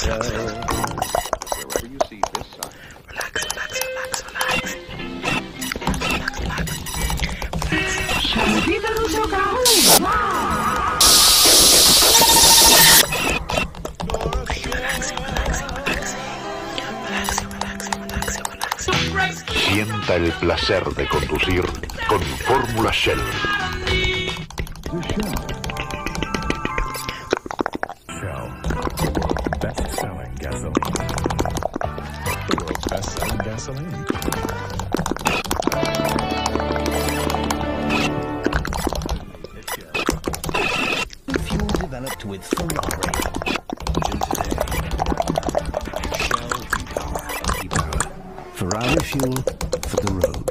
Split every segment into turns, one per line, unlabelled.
Wherever you see this sign.
Vida no seu carro.
Sienta el placer de conducir con Fórmula Shell.
Shell, the world's best-selling gasoline. The world's best-selling gasoline.
Fuel developed with Ferrari. Engine today. Shell V-Power. V-Power. Ferrari fuel for the road.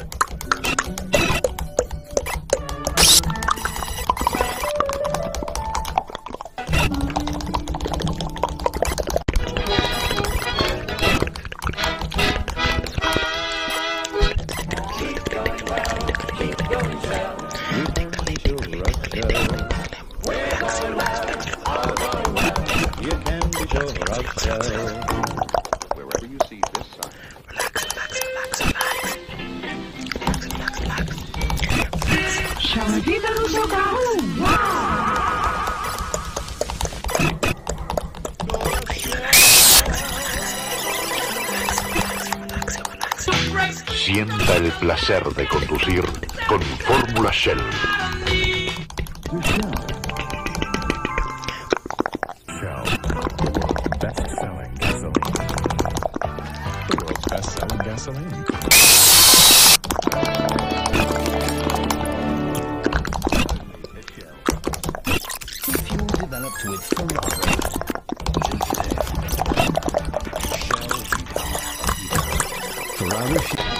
Wherever you see this sign.
Chama vida no seu carro.
Sienta el placer de conducir con Fórmula Shell.
Shell, the world's best-selling gasoline. The world's best-selling gasoline.
Fuel developed with Ferrari. Engine today. Shell V-Power. V-Power. Ferrari fuel.